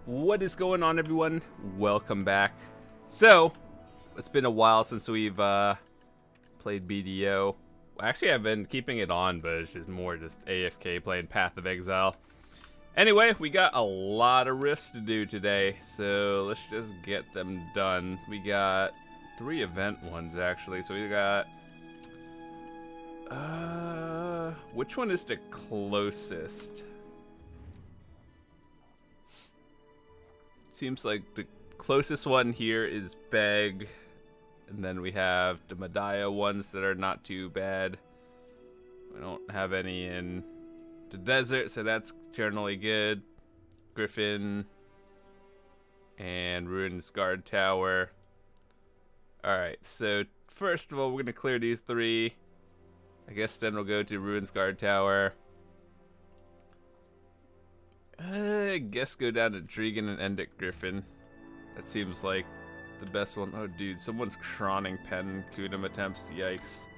What is going on, everyone? Welcome back. So, it's been a while since we've played BDO. Actually, I've been keeping it on, but it's just more just AFK playing Path of Exile. Anyway, we got a lot of rifts to do today, so let's just get them done. We got 3 event ones, actually. So we got... which one is the closest? Seems like the closest one here is Beg, and then we have the Medaya ones that are not too bad. We don't have any in the desert, so that's generally good. Griffin and Ruin's Guard Tower. Alright, so first of all, we're going to clear these 3. I guess then we'll go to Ruin's Guard Tower. I guess go down to Dregan and end at Griffin. That seems like the best one. Oh, dude, someone's crawling pen Kudum attempts. Yikes.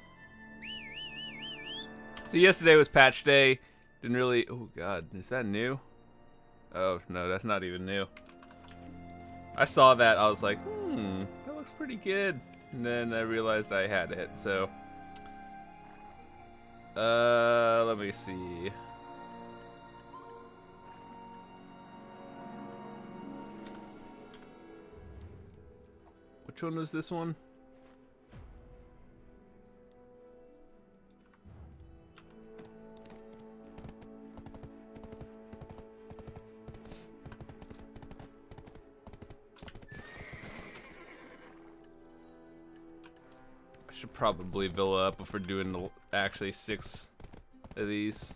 So yesterday was patch day. Didn't really... Oh, God. Is that new? Oh, no, that's not even new. I saw that. I was like, that looks pretty good. And then I realized I had it, so... let me see... Which one was this one? I should probably villa up if we're doing actually 6 of these.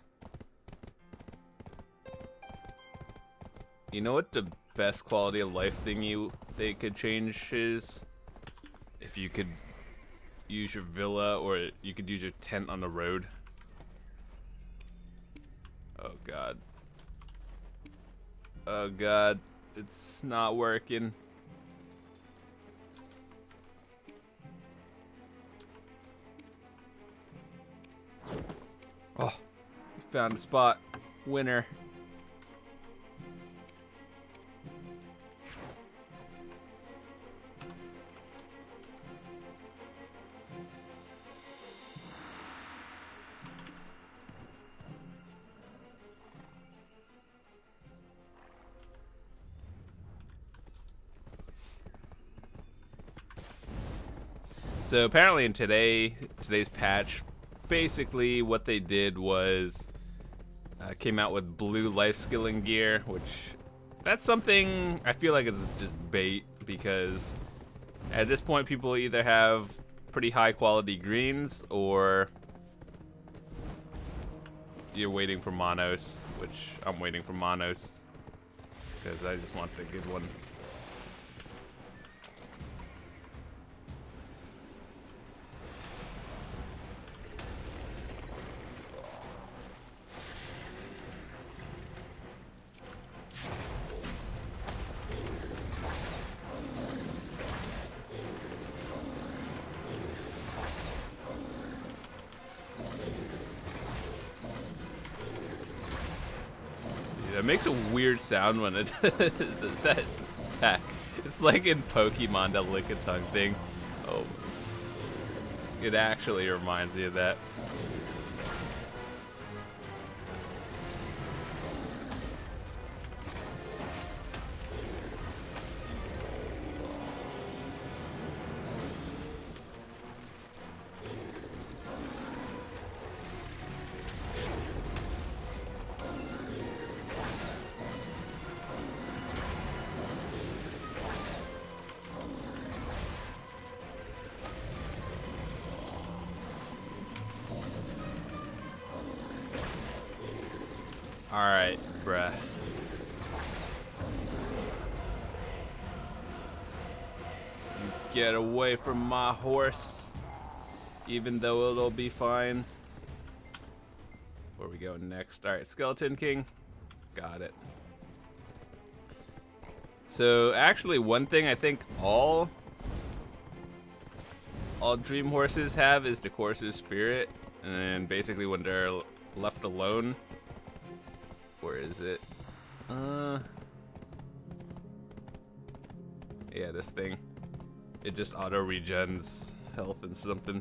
You know what the best quality of life thing they could change is? If you could use your villa, or you could use your tent on the road. Oh god. Oh god, it's not working. Oh, we found a spot. Winner. So apparently in today's patch, basically what they did was came out with blue life skilling gear, which that's something I feel like it's just bait, because at this point people either have pretty high quality greens or you're waiting for monos, which I'm waiting for monos because I just want the good one. It makes a weird sound when it does that attack. It's like in Pokemon, that lick-a-tongue thing. Oh, it actually reminds me of that. Alright, bruh. You get away from my horse, even though it'll be fine. Where are we going next? Alright, Skeleton King. Got it. So, actually, one thing I think all Dream Horses have is the Courser's Spirit. And basically when they're left alone, where is it? Yeah, this thing. It just auto regens health and something.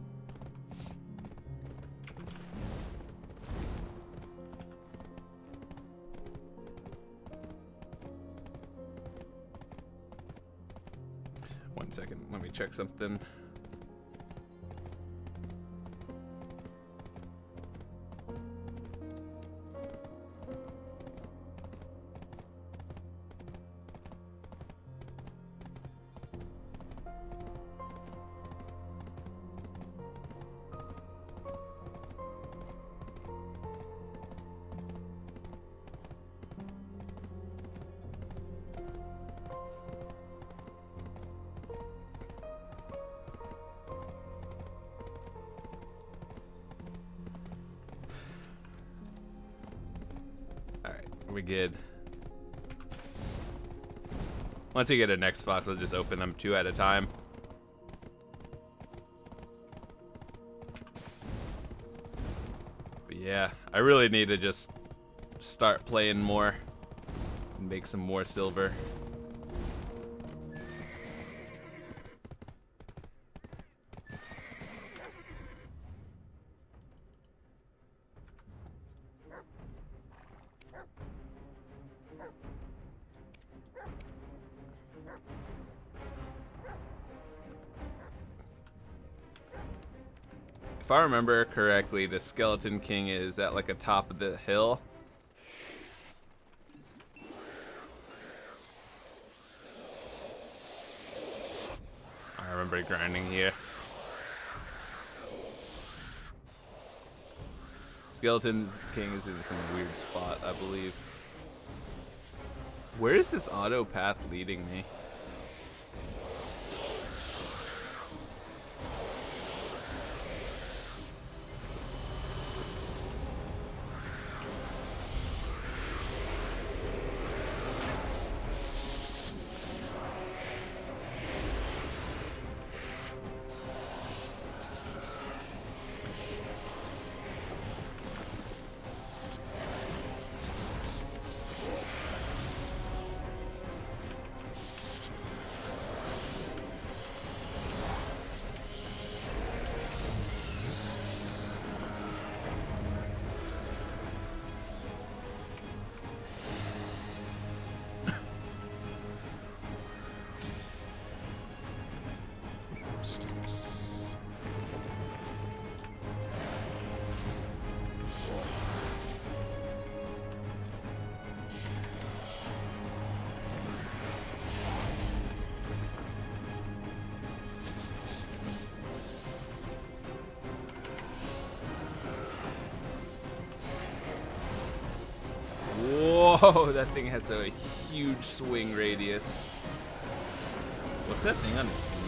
One second, let me check something. We good. Once you get an Xbox, we'll just open them 2 at a time. But yeah, I really need to just start playing more and make some more silver. If I remember correctly, the Skeleton King is at like a top of the hill. I remember grinding here. Skeleton King is in some weird spot, I believe. Where is this auto path leading me? Whoa, that thing has a huge swing radius. What's that thing on his feet?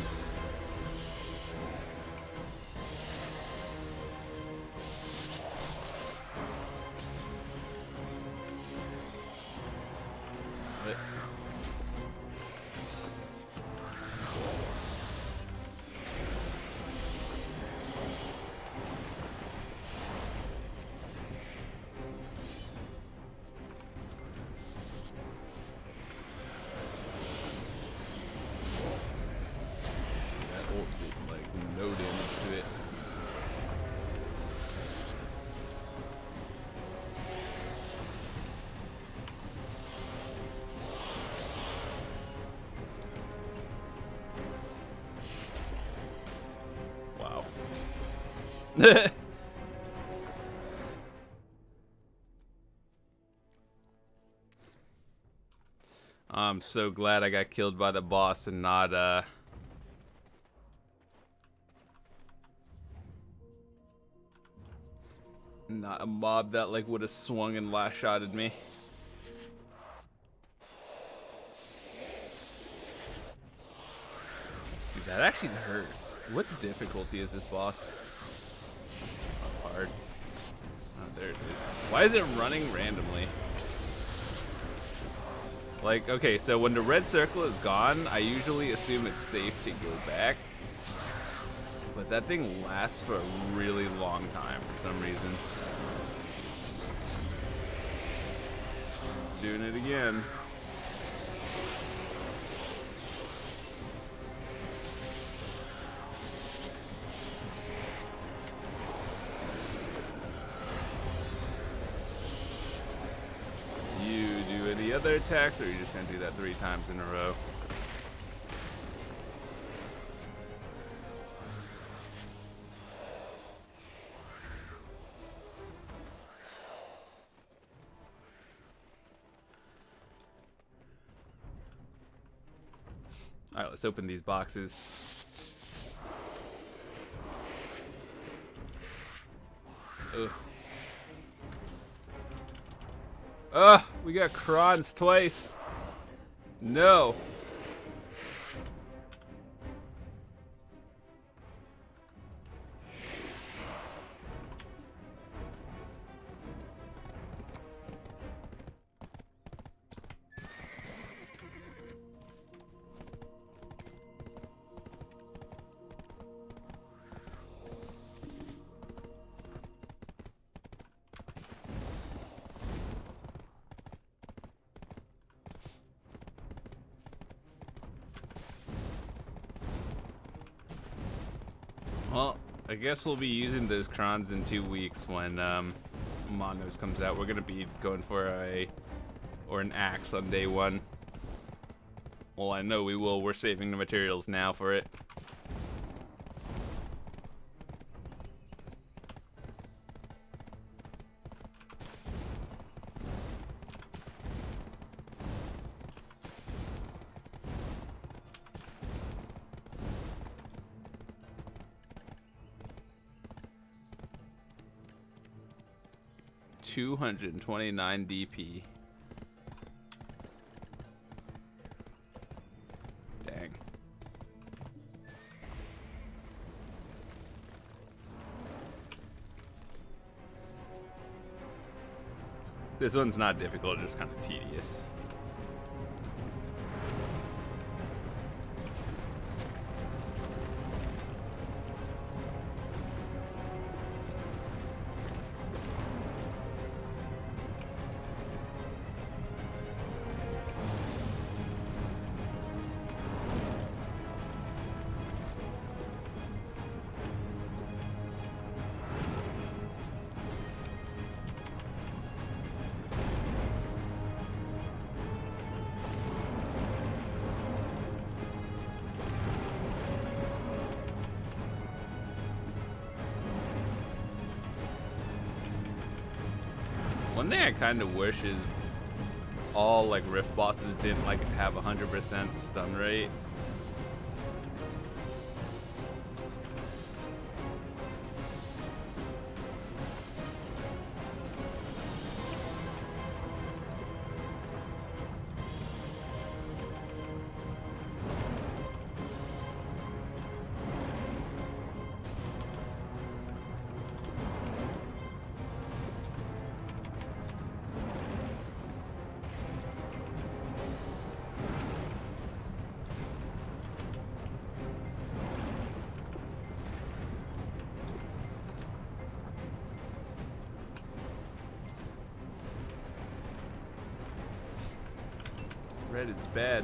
What? No damage to it. Wow. I'm so glad I got killed by the boss and not not a mob that like would have swung and last shotted me. Dude, that actually hurts. What difficulty is this boss? Not hard. Oh, there it is. Why is it running randomly? Like, okay, so when the red circle is gone, I usually assume it's safe to go back. But that thing lasts for a really long time for some reason. It's doing it again. the other attacks, or are you just gonna do that 3 times in a row? All right, let's open these boxes. Ugh. Ugh, we got Krons twice. No. Well, I guess we'll be using those Krons in 2 weeks when Monos comes out. We're gonna be going for an axe on day 1. Well, I know we will. We're saving the materials now for it. $229 DP. Dang. This one's not difficult, just kind of tedious. One thing I kind of wish is all like Rift bosses didn't like have 100% stun rate. Red, it's bad.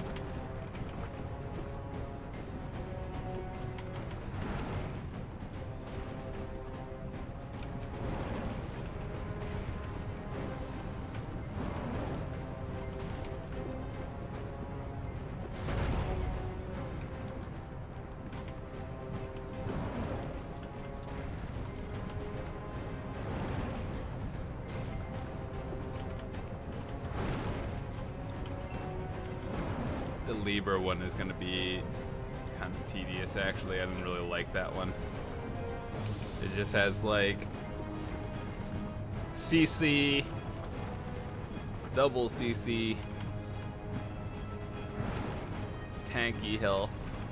The Libra one is going to be kind of tedious, actually. I didn't really like that one. It just has like CC, double CC, tanky health.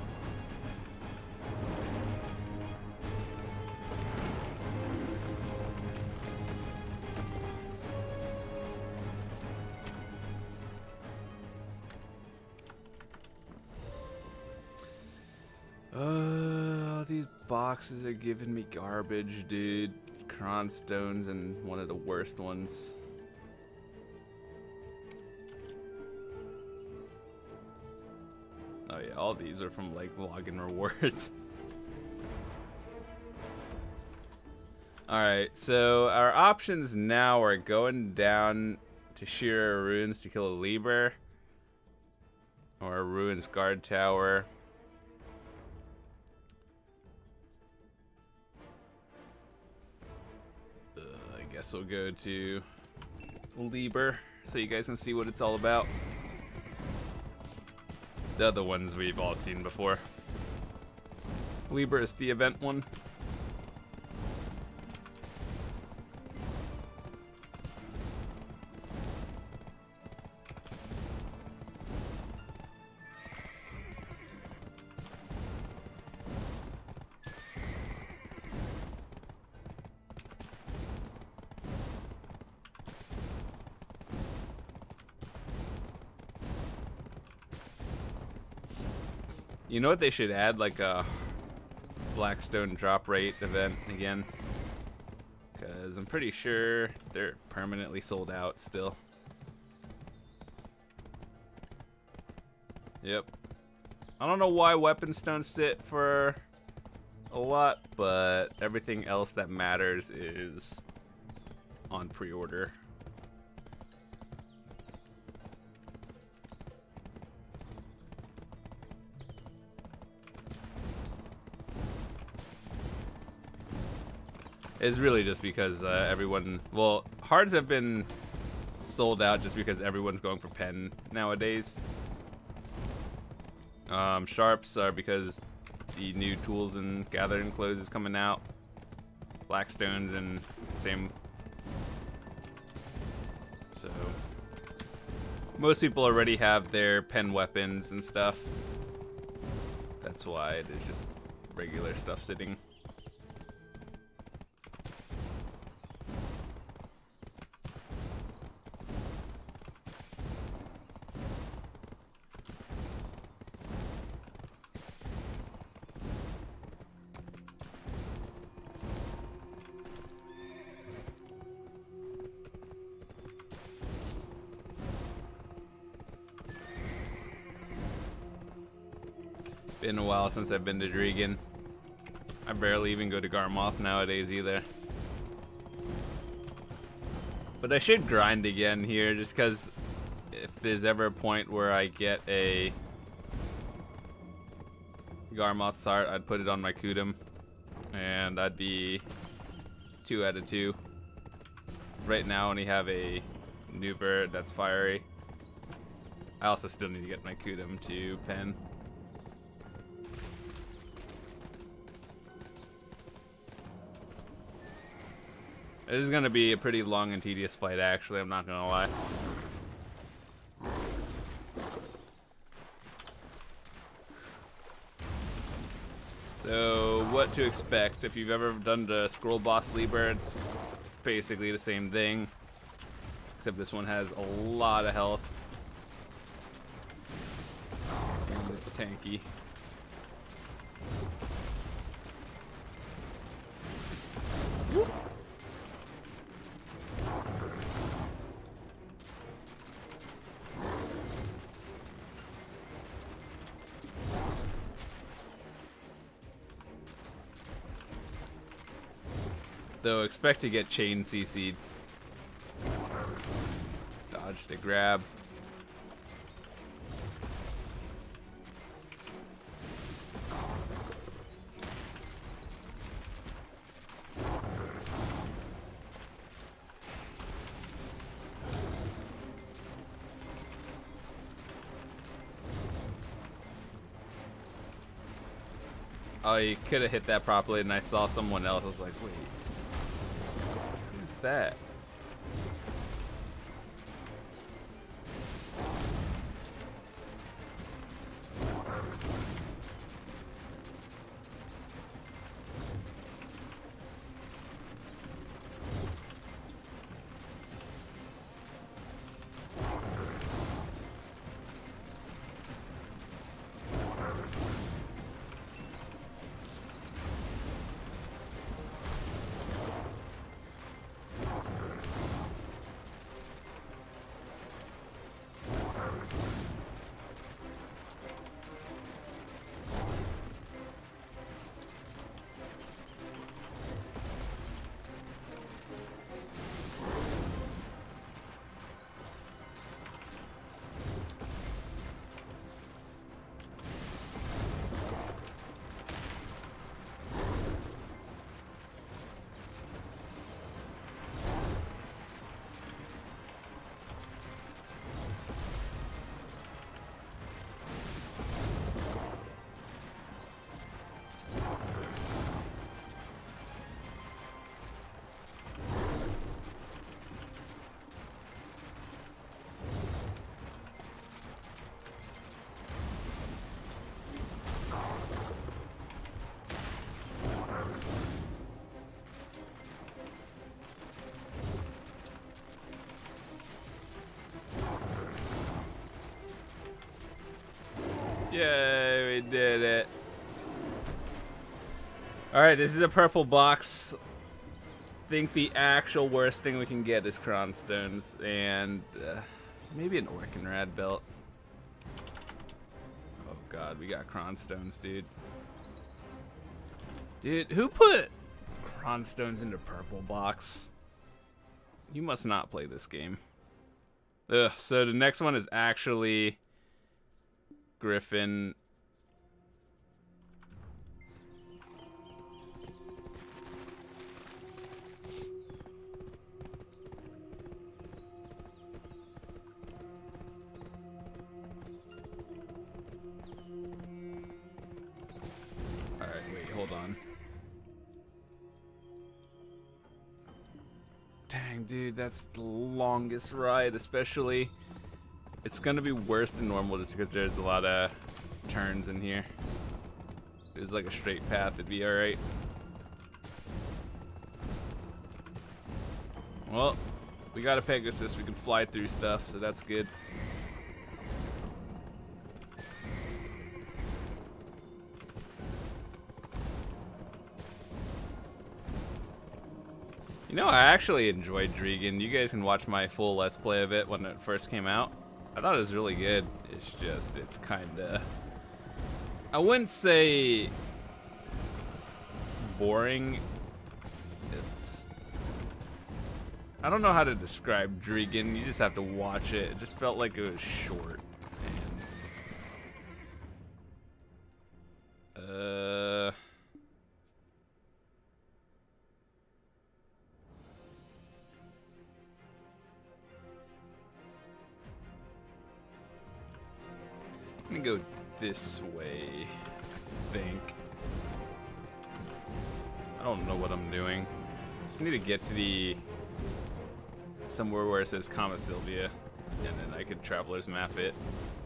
These boxes are giving me garbage, dude. Kron stones and one of the worst ones. Oh yeah, all these are from like login rewards. Alright, so our options now are going down to shear ruins to kill a Lieber. Or a ruins guard tower. I guess we'll go to Lieber so you guys can see what it's all about. The other ones we've all seen before. Lieber is the event one. You know what they should add? Like a Blackstone drop rate event again. Because I'm pretty sure they're permanently sold out still. Yep. I don't know why weapon stones sit for a lot, but everything else that matters is on pre-order. It's really just because everyone, well, hards have been sold out just because everyone's going for pen nowadays. Sharps are because the new tools and gathering clothes is coming out. Blackstones and same. So most people already have their pen weapons and stuff. That's why it is just regular stuff sitting. Been a while since I've been to Dregan. I barely even go to Garmoth nowadays either. But I should grind again here just because if there's ever a point where I get a Garmoth's Heart, I'd put it on my Kudum and I'd be 2 out of 2. Right now I only have a new bird that's fiery. I also still need to get my Kudum to pen. This is gonna be a pretty long and tedious fight, actually, I'm not gonna lie. So, what to expect? If you've ever done the Scroll Boss Lieber, it's basically the same thing. Except this one has a lot of health. And it's tanky. Whoop. Though expect to get chain CC'd. Dodge to grab. Oh, you could have hit that properly, and I saw someone else. I was like, wait. Who's that? Yay, we did it. Alright, this is a purple box. I think the actual worst thing we can get is cronstones and maybe an Orkinrad belt. Oh god, we got cronstones, dude. Dude, who put cronstones into purple box? You must not play this game. Ugh, so the next one is actually Griffin. Alright, wait, hold on. Dang, dude, that's the longest ride, especially. It's gonna be worse than normal just because there's a lot of turns in here. If there's like a straight path, it'd be alright. Well, we got a Pegasus, we can fly through stuff, so that's good. You know, I actually enjoyed Dregan. You guys can watch my full Let's Play of it when it first came out. I thought it was really good. It's just, it's kinda, I wouldn't say boring. It's, I don't know how to describe Dregan. You just have to watch it. It just felt like it was short. And, I'm gonna go this way, I think. I don't know what I'm doing. Just need to get to the somewhere where it says Comma Sylvia, and then I could traveler's map it.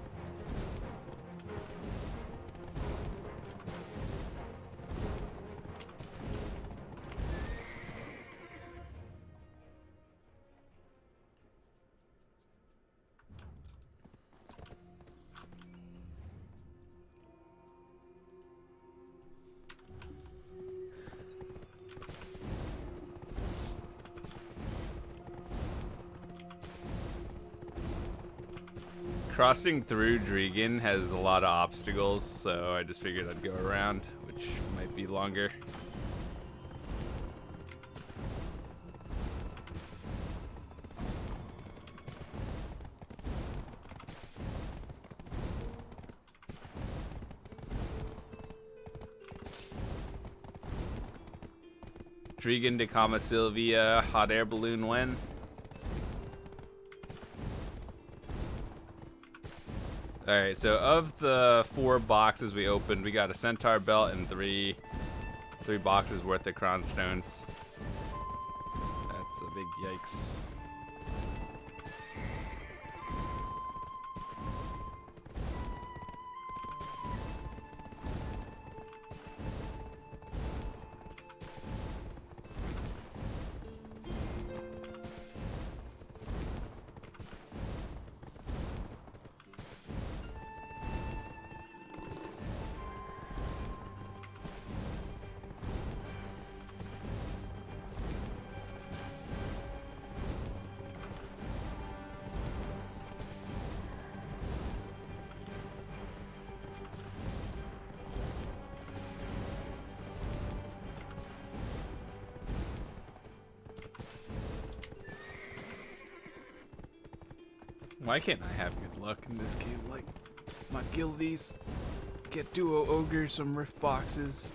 Crossing through Dregan has a lot of obstacles, so I just figured I'd go around, which might be longer. Dregan to Comma Sylvia, hot air balloon when? Alright, so of the 4 boxes we opened, we got a centaur belt and three boxes worth of cronstones. That's a big yikes. Why can't I have good luck in this game? Like, my guildies, get duo ogres, some rift boxes.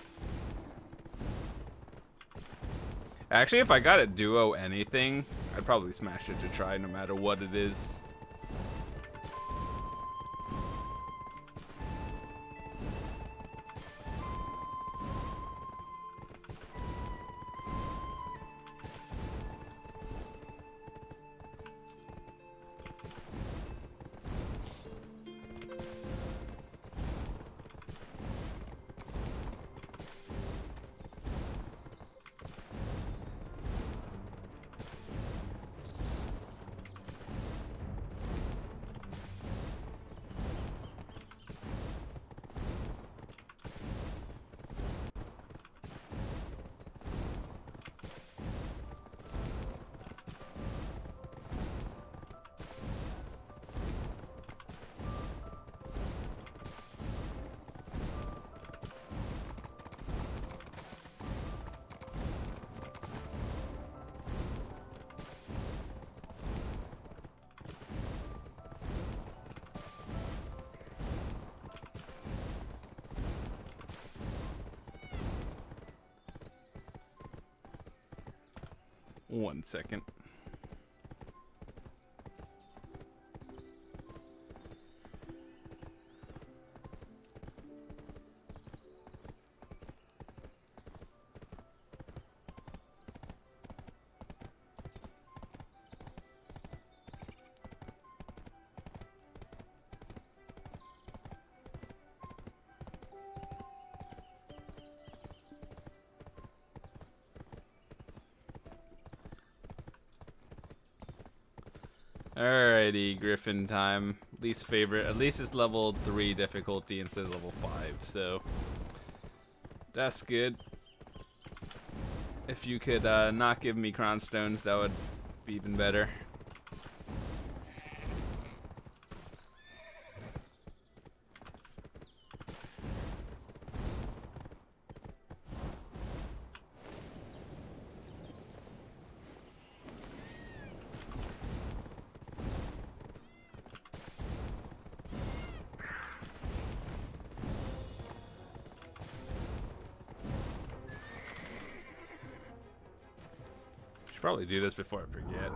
Actually, if I got a duo anything, I'd probably smash it to try no matter what it is. 1 second. Alrighty, Griffin time. Least favorite. At least it's level 3 difficulty instead of level 5, so that's good. If you could not give me cronstones, that would be even better. Probably do this before I forget.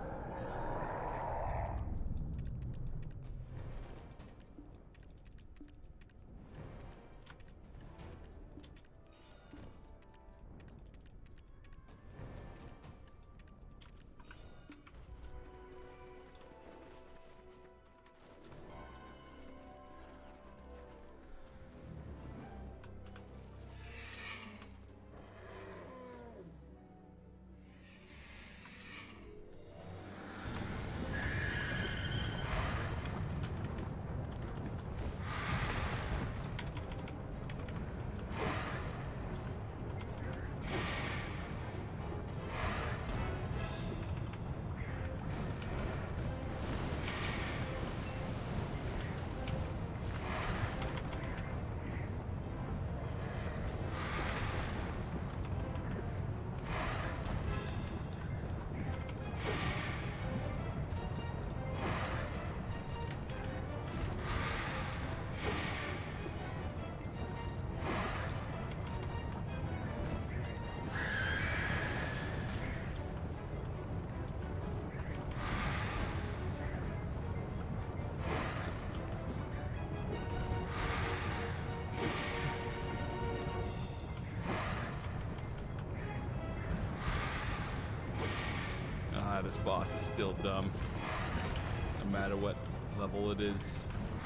This boss is still dumb, no matter what level it is.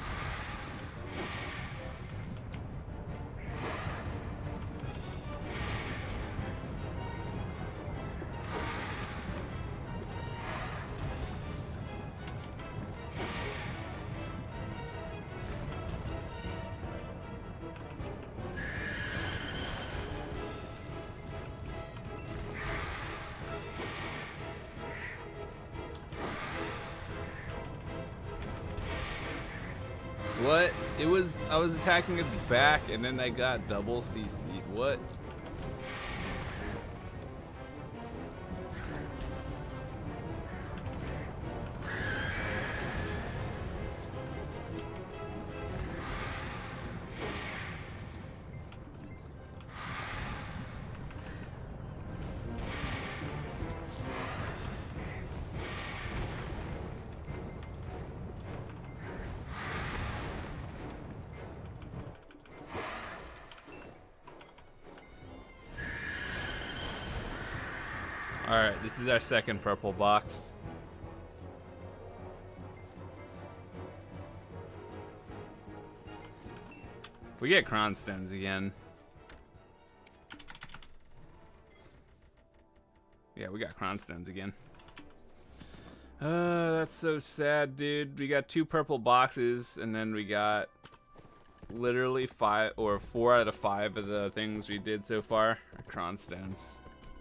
What? It was, I was attacking its back and then I got double CC'd. What? Alright, this is our second purple box. If we get cronstones again. Yeah, we got cronstones again. That's so sad, dude. We got 2 purple boxes, and then we got literally 5 or 4 out of 5 of the things we did so far are cronstones.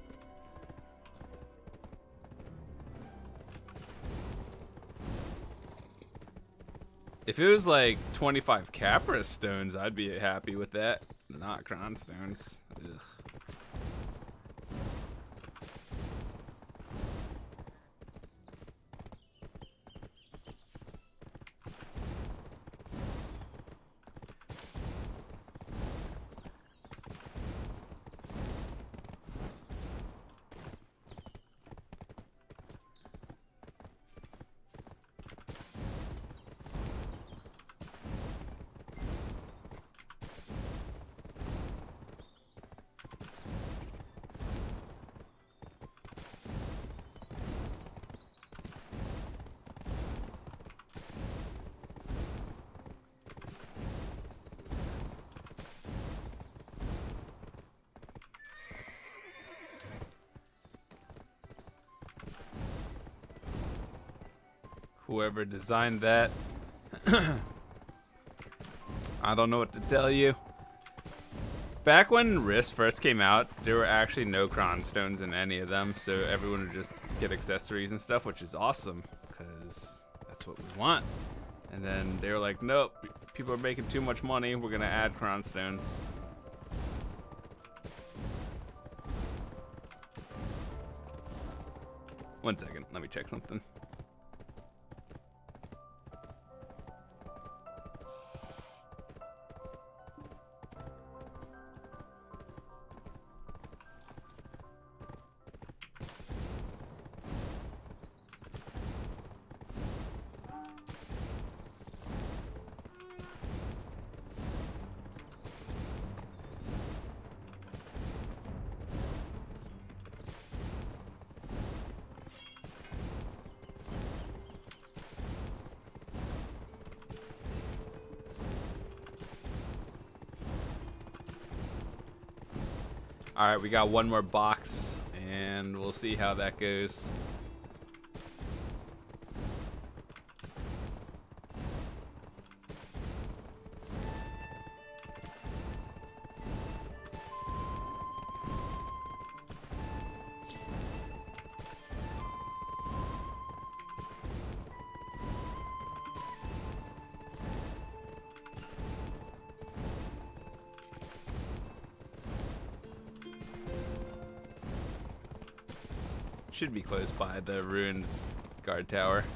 If it was like 25 Capra stones, I'd be happy with that. Not cronstones. Ugh. whoever designed that. I don't know what to tell you. Back when Risk first came out, there were actually no cron stones in any of them, so everyone would just get accessories and stuff, which is awesome, because that's what we want. And then they were like, nope, people are making too much money, we're gonna add cron stones. One second, let me check something. Alright, we got one more box, and we'll see how that goes. Should be close by the ruins guard tower.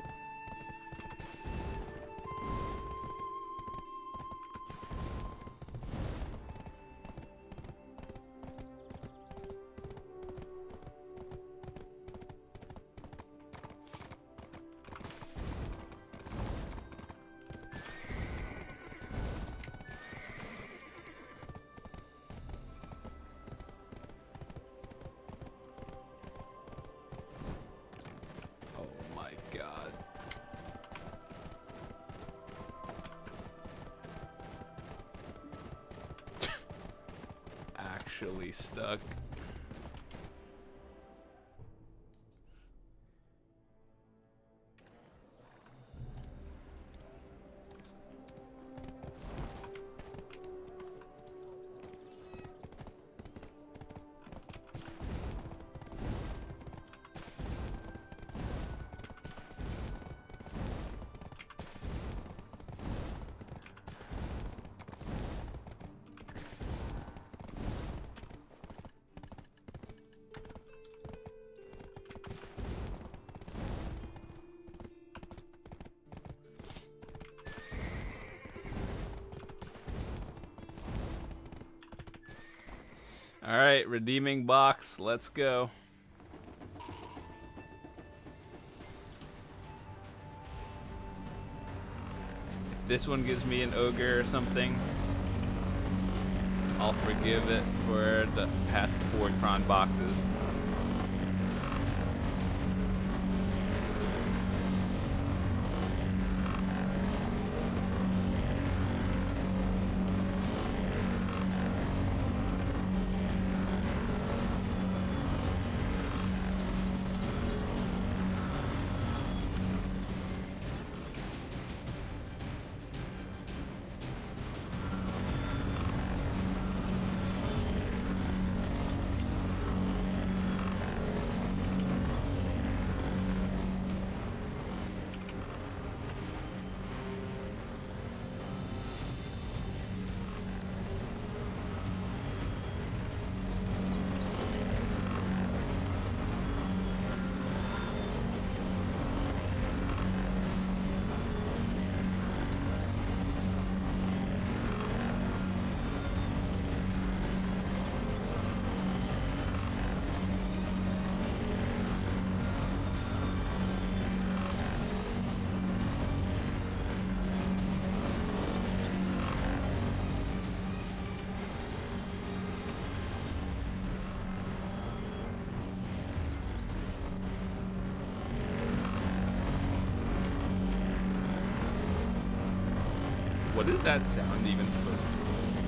Actually stuck. All right, redeeming box. Let's go. If this one gives me an ogre or something, I'll forgive it for the past 4 cron boxes. What is that sound even supposed to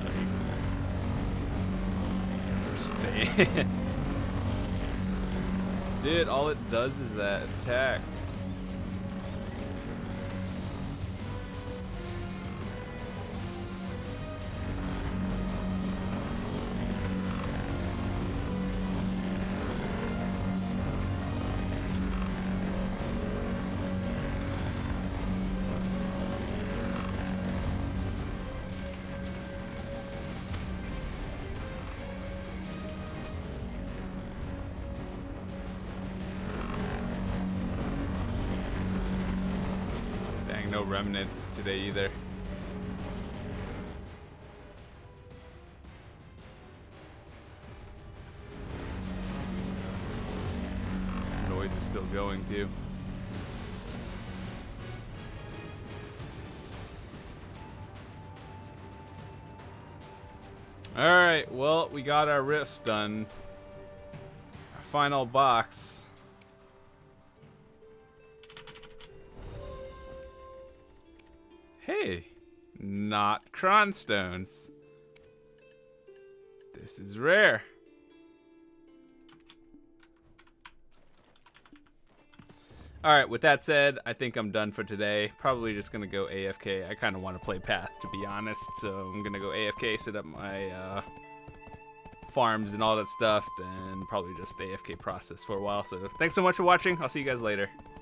be? Stay. Dude, all it does is that attack. getting no remnants today either. Noise is still going too. Alright, well, we got our wrist done. Our final box. Hey, not cronstones. This is rare. Alright, with that said, I think I'm done for today. Probably just gonna go AFK. I kind of want to play Path, to be honest. So I'm gonna go AFK, set up my farms and all that stuff, and probably just AFK process for a while. So thanks so much for watching. I'll see you guys later.